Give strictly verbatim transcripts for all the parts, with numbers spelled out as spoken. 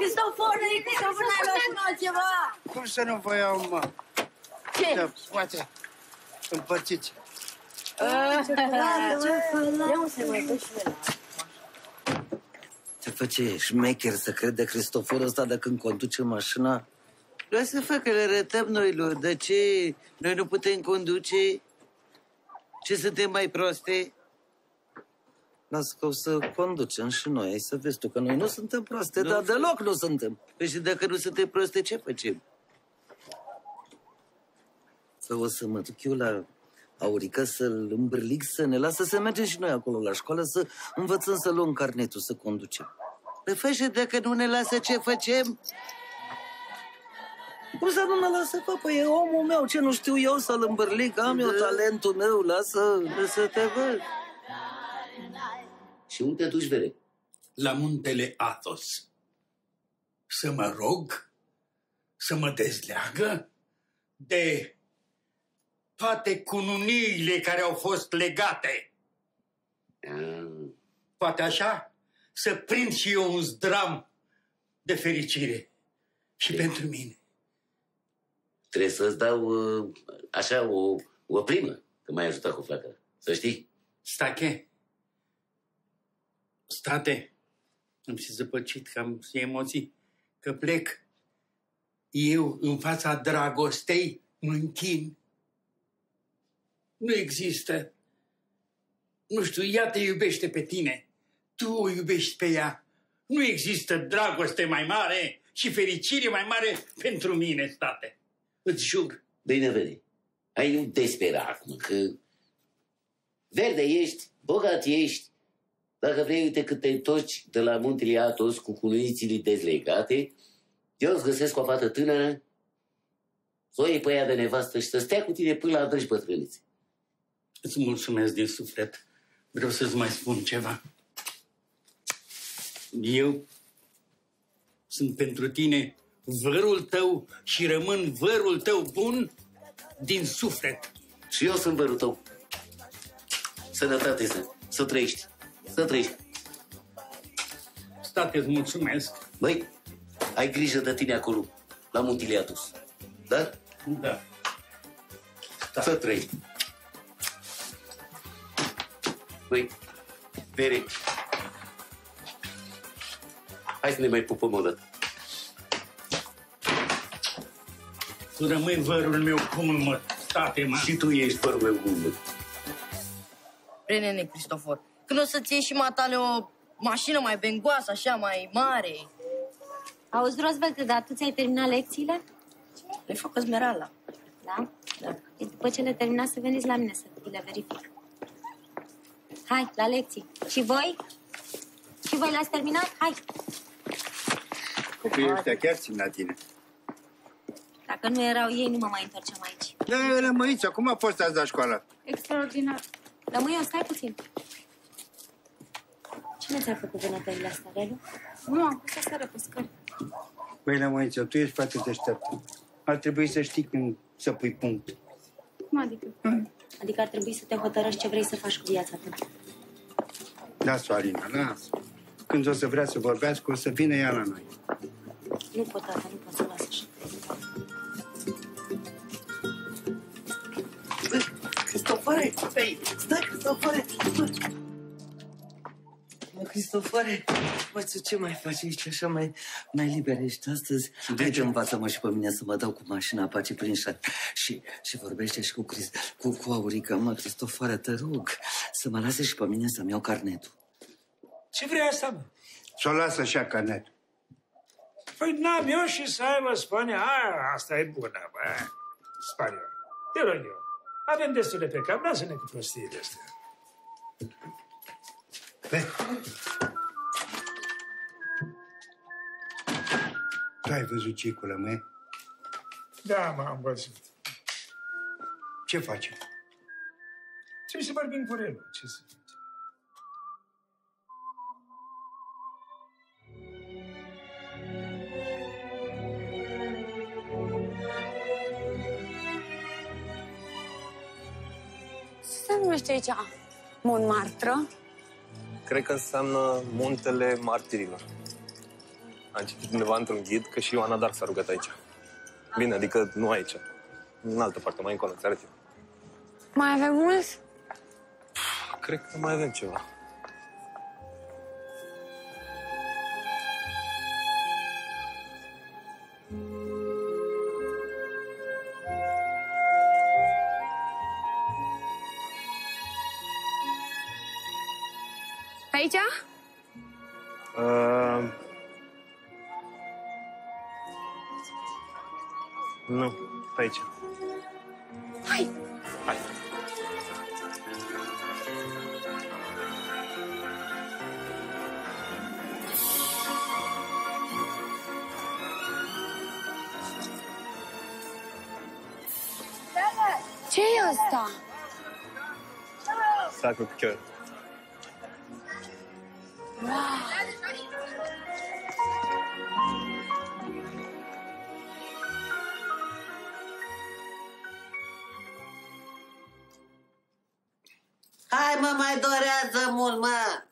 Cristofore, Cristofore, n-ai luat și noi ceva? Cum să nu vă iau, mă? Ce? Da, poate împărțiți. De unde se mai dă și ăla? Ce face șmecher să crede Cristoforul ăsta de când conduce mașina? Vreau să facă, le arătăm noi lor. De ce noi nu putem conduce? Ce suntem mai proste? Lasă că o să conducem și noi. Ai să vezi tu că noi nu suntem proste, nu. Dar deloc nu suntem. Păi și dacă nu suntem proste, ce facem? Să o să mă duc eu la Aurica să-l îmbârlig, să ne lasă să mergem și noi acolo la școală, să învățăm să luăm carnetul, să conducem. Păi fă și dacă nu ne lasă, ce facem? Cum să nu mă lasă, pă? Păi e omul meu, ce nu știu eu să-l îmbârlig, am eu talentul meu, lasă, să te văd. Și unde te duci, Vere? La muntele Athos. Să mă rog, să mă dezleagă de toate cununiile care au fost legate. Ah. Poate așa să prind și eu un zdram de fericire și de. pentru mine. Trebuie să-ți dau așa o, o primă, că m-ai ajutat cu flacăra. Să știi? Stache, state, am și zăpăcit că am și emoții, că plec. Eu, în fața dragostei, mă închin. Nu există. Nu știu, ea te iubește pe tine. Tu o iubești pe ea. Nu există dragoste mai mare și fericire mai mare pentru mine, state. Îți jur. Bine, Vere, ai nu despera acum, că verde ești, bogat ești. Dacă vrei, uite cât te întorci de la muntele Athos cu cunuițile dezlegate, eu îți găsesc o fată tânără, să o iei pe ea de nevastă și să stea cu tine până la adânci bătrânițe. Îți mulțumesc din suflet. Vreau să-ți mai spun ceva. Eu sunt pentru tine vărul tău și rămân vărul tău bun din suflet. Și eu sunt vărul tău. Sănătate să, să trăiești. Să trăiești. State, îți mulțumesc. Băi, ai grijă de tine acolo, la muntele Athos. Da? Da. Da. Să trăiești. Băi, Vere, hai să ne mai pupăm o dată. Tu rămâi vărul meu bun, mă, state, mă. Și tu ești vărul meu bun, mă. Prenene, Cristofor, când o să-ți iei și matale o mașină mai bengoasă, așa, mai mare? Auzi, Roosevelt, dar tu ți-ai terminat lecțiile? Le fac Esmeralda. Da? Da. E după ce le terminați să veniți la mine să le verific. Hai, la lecții. Și voi? Și voi le-ați terminat? Hai! Copiii ăștia chiar țin la tine. Dacă nu erau ei, nu mă mai întorceam aici. Da, Lămâița, cum a fost azi la școală? Extraordinar. Lămâia, stai puțin. Cine ți-a făcut vânătările astea, Relu? Nu, am pus aseară pe scări. Băi, Lămâița, tu ești foarte deșteaptă. Ar trebui să știi când să pui punct. Cum adică? Hmm. Adică ar trebui să te hotărăști ce vrei să faci cu viața ta. Lasă-o, Alina, lasă. Când o să vrea să vorbească, o să vină ea la noi. Nu pot, tata, nu pot să las așa. Cristofore, stai, stai, Cristofore. Mă, Cristofore, mă, tu ce mai faci aici așa mai, mai liber ești astăzi? Hai că învață-mă și pe mine să mă dau cu mașina pace prin șat. Și, și vorbește și cu, Chris, cu, cu Aurica, mă, Cristofore, te rog, să mă lase și pe mine să-mi iau carnetul. Ce vrea asta, mă? Să o lasă așa carnetul. Păi n-am eu și să aibă Spania. Aia, asta e bună, bă. Spaniol. Te rog eu. Avem destule pe cap, lasă-ne cu prostiile astea. Vezi? Tu ai văzut ce-i cu Lămâie? Da, m-am văzut. Ce facem? Trebuie să vorbim cu Relu. Ce să facem? Se numește aici Montmartre? Cred că înseamnă Muntele Martirilor. Am citit undeva într-un ghid că și Ioana Dark s-a rugat aici. Bine, adică nu aici. În altă parte, mai încolo, ți arăt eu. Mai avem mulți? Cred că mai avem ceva. Aici? Uh... Nu, aici. Hai! Hai. Ce e ăsta? Sacru picior. Wow! Hai, mă, mai dorează mult, mă!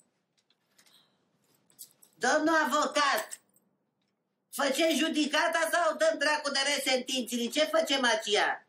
Domnul avocat, facem judicata sau dăm dracu de resentințele? Ce facem aceea?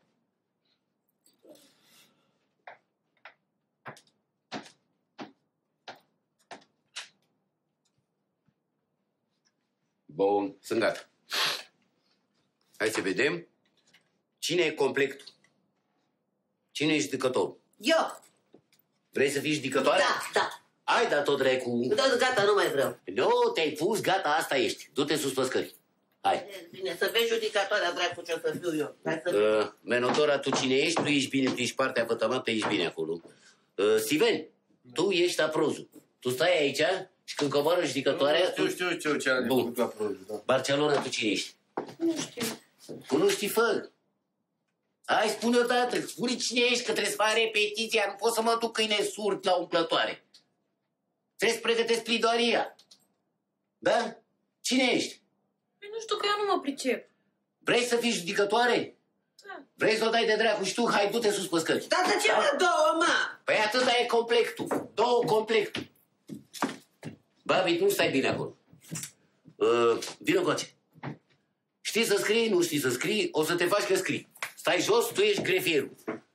Bun, sunt gata. Hai să vedem. Cine e completul? Cine e judecătorul? Eu! Vrei să fii judecătoare? Da, da. Hai, da tot dracu. Da, gata, nu mai vreau. Nu, te-ai pus, gata, asta ești. Du-te sus pe scări. Hai. Bine, să vezi judecatoarea, dracu, ce o să fiu eu. Hai să... Uh, Menodora, tu cine ești? Tu ești bine, tu ești partea vătămată, ești bine acolo. Uh, Siven, tu ești aprozul. Tu stai aici și când coboară judecătoarea... Știu, știu, știu ce are Bun. la aprozul, da. Barcelona, tu cine ești? Nu știu. Tu nu știi, fă. Hai, spune odată, spune cine ești, că trebuie să fac repetiția, nu pot să mă duc câine surd la umplătoare. Trebuie să pregătesc plidoaria. Da? Cine ești? Păi nu știu că eu nu mă pricep. Vrei să fii judecătoare? Da. Vrei să o dai de dracu și tu? Hai, du-te sus pe scări. Dar de ce mă două, mă? Păi atâta e completul. Două completul. Babi, tu nu stai bine acolo. Uh, Vino coace. Știi să scrii? Nu știi să scrii? O să te faci că scrii. Stai jos, tu ești grefierul.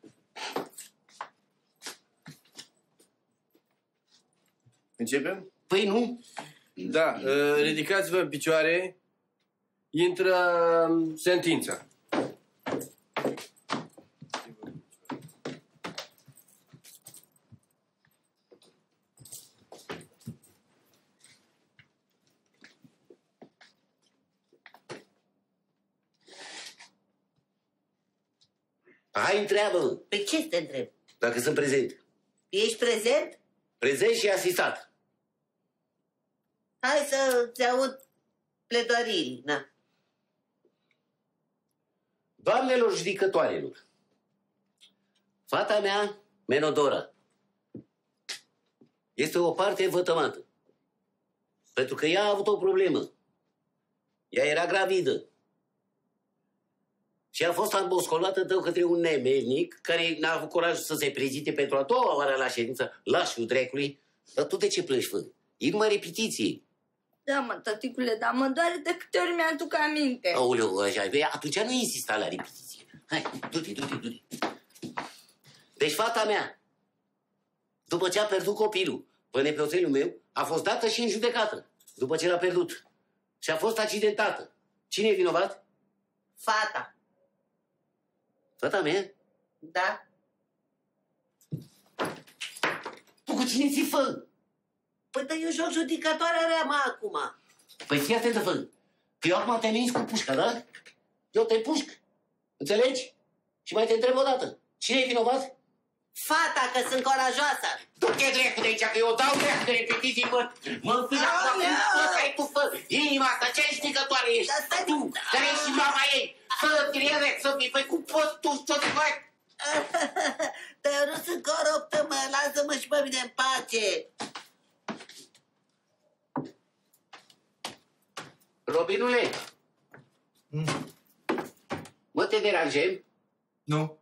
Începem? Păi nu. Da, uh, ridicați-vă în picioare. Intră um, sentința. Hai, întreabă. Pe ce te întreb? Dacă sunt prezent. Ești prezent? Prezent și asistat. Hai să-ți aud pledoarii, na. Doamnelor judecătoarelor, fata mea, Menodora, este o parte vătămată. Pentru că ea a avut o problemă. Ea era gravidă. Și a fost amboscolată de către un nemelnic care n-a avut curajul să se prezinte pentru a doua oară la ședință, lașul drecului. Dar tu de ce plângi, fă? E numai repetiție. Da, mă, tăticule, dar mă doare de câte ori mi-aduc aminte. Aoleu, așa e. Atunci nu insista la repetiție. Hai, du-te, du-te, du-te. Deci fata mea, după ce a pierdut copilul, pe nepoțelul meu, a fost dată și în judecată. După ce l-a pierdut. Și a fost accidentată. Cine e vinovat? Fata. Fata mea? Da. Tu cu cine ți fă? Păi dar eu joc judecătoarea rea, mă, acum. Păi fii atentă, fă. Că eu acum te minți cu pușca, da? Eu te pușc. Înțelegi? Și mai te întreb o dată. Cine e vinovat? Fata, că sunt corajoasă. Du-te drept de aici, că eu dau drept de repetiții, mă. Mă înfig acum, cum ai tu, fă. Inima asta, ce judecătoare ești? Tu, care ești și mama ei. Fă, direct, să fii, păi cum poți tu să te faci? Dar eu nu sunt coruptă, mă. Lasă-mă și pe mine în pace. Robinule. Mm. Mă, te deranjem? Nu.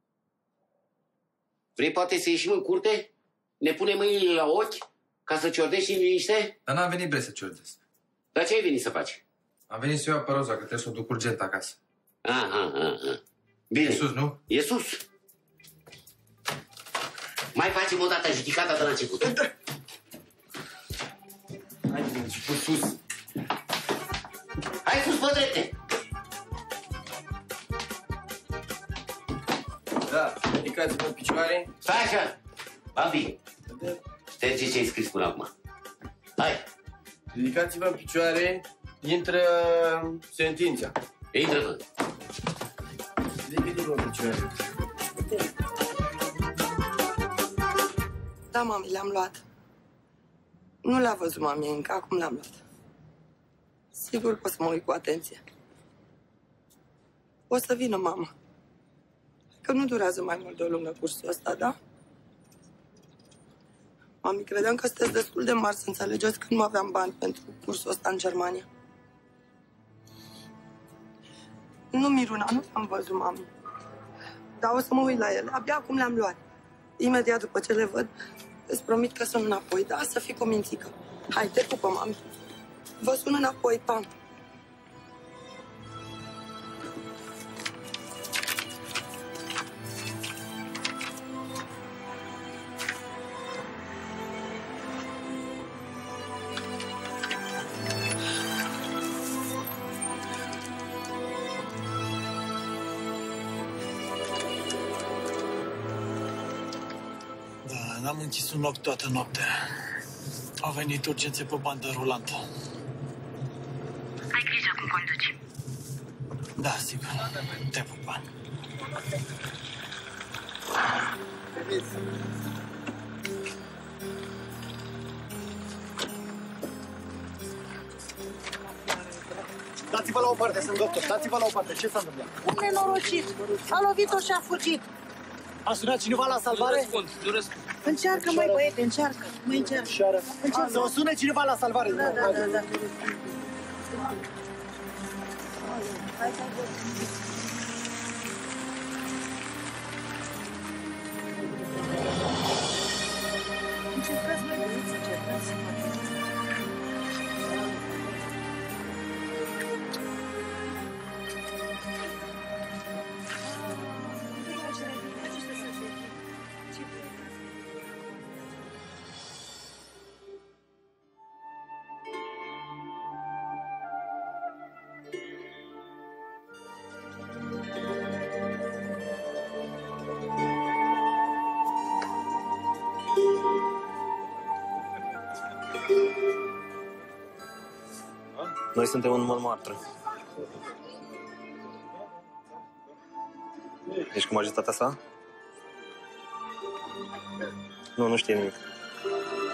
Vrei poate să ieșim în curte? Ne punem mâinile la ochi ca să ciordești în liniște? Dar n-am venit bre să ciordesc. Dar ce ai venit să faci? Am venit să iau apăroza, că trebuie să o duc urgent acasă. Aha, aha. Bine. E sus, nu? E sus. Mai facem o dată judicata de la început. Hai, bine, început sus. Hai sus, pe drepte. Da, ridicați-vă în picioare. Stai așa. Bambi, șterge ce ai scris până acum. Hai. Ridicați-vă în picioare. Intră sentința. Intră, bă. Ridicați-vă în picioare. Da, mami, le-am luat. Nu le-a văzut mami încă, acum le-am luat. Sigur că o să mă uit cu atenție. O să vină mama. Că nu durează mai mult de o lună cursul ăsta, da? Mami, credeam că sunteți destul de mari să înțelegeți că nu aveam bani pentru cursul ăsta în Germania. Nu, Miruna, nu am văzut, mami. Dar o să mă uit la ele. Abia acum le-am luat. Imediat după ce le văd, îți promit că sun înapoi, da? Să fii cu mințică. Hai, te pupă, mami. Vă sun înapoi, pam. N-am închis un loc toată noaptea. Au venit urgențe pe bandă rulantă. Ai grijă cum conduci. Da, sigur. Te pupa. Dați-vă la o parte, sunt doctor. Dați-vă la o parte. Ce s-a întâmplat? Un nenorocit. A lovit-o și a fugit. A sunat cineva la salvare? Nu răspund, nu răspund. Încearcă, măi, băiete, încearcă. Măi, încearcă. Încearcă. Să o sune cineva la salvare. Da, da, da, da. Hai, hai, încercați, măi, băieți, încercați. Noi suntem în Montmartre. Ești cu majestatea sa? Nu, nu știe nimic.